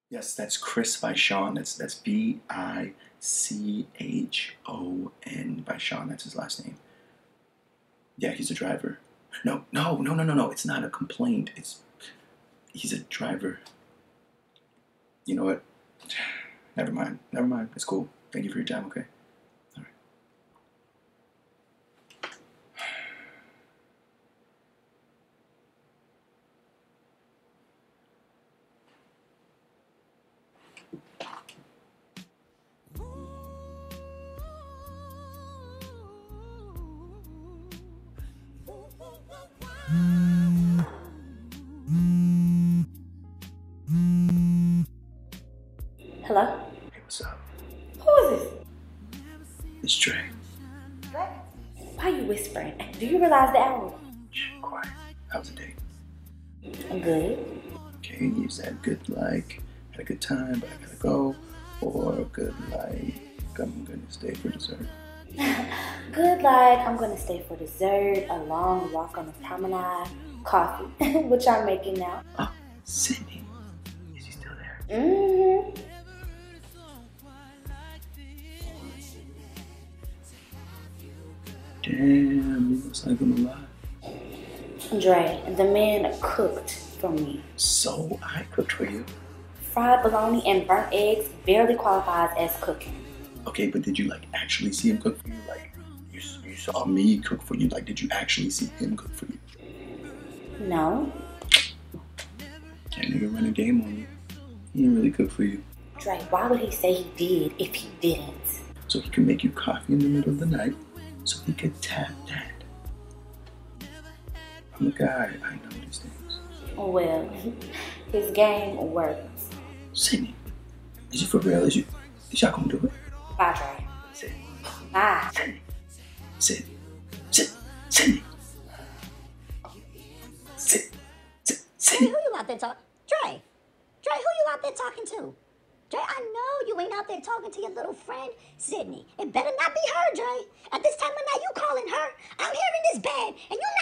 Yes, that's Chris by Sean. That's Bichon by Sean. That's his last name. Yeah, he's a driver. No. It's not a complaint. He's a driver. You know what? Never mind. It's cool. Thank you for your time, okay? All right. Hello? Hey, what's up? Who is this? It's Trey. What? Why are you whispering? Do you realize the hour? Shh, quiet. How's the date? I'm good. Okay, is that good like, had a good time, but I gotta go? Or good like, I'm gonna stay for dessert? Good, like I'm gonna stay for dessert, a long walk on the promenade, coffee, which I'm making now. Oh, Sydney. Is he still there? Mm-hmm. Damn, you was not gonna lie. Dre, the man cooked for me. So I cooked for you. Fried bologna and burnt eggs barely qualifies as cooking. Okay, but did you like actually see him cook for you? Like you saw me cook for you. Like did you actually see him cook for you? No. That nigga run a game on you. He didn't really cook for you. Dre, why would he say he did if he didn't? So he could make you coffee in the middle of the night. So he could tap that. I'm a guy. I know these things. Well, his game works. Sydney, is you for real? Is y'all gonna do it? Bye, Dre. Sid. Bye. Sydney. Sydney. Hey, who you out there talking? Dre, who you out there talking to? Dre, I know you ain't out there talking to your little friend, Sydney. It better not be her, Dre. At this time of night, you calling her. I'm hearing this bad, and you